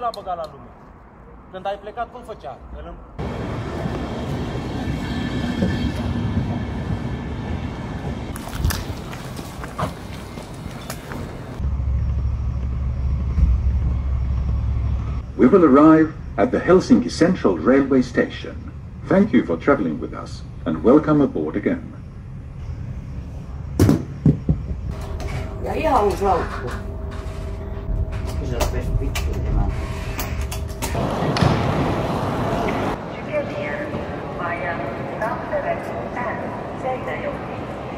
l-a băgat la lume. Când ai plecat, cum făcea? We will arrive at the Helsinki Central Railway Station. Thank you for travelling with us and welcome aboard again. Ja ihan uusi laukku. Se on pesi vittuun emäntä. Tykeniä, Maja, Tampere, Seinäjoki.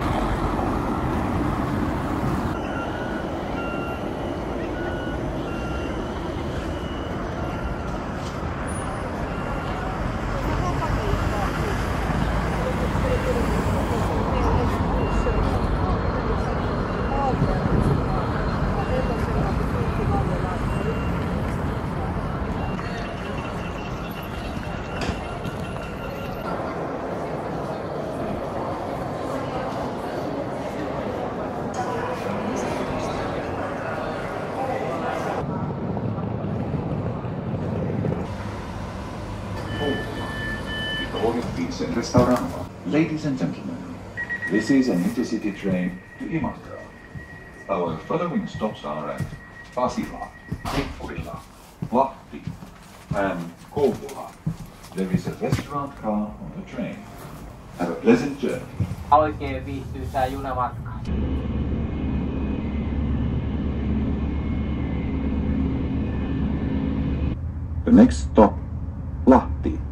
Ladies and gentlemen, this is an intercity train to Imatra. Our following stops are at Pasila, Tikkurila, Lahti, and Kouvola. There is a restaurant car on the train. Have a pleasant journey. Oikein viihtyisää junamatkaa. The next stop, Lahti.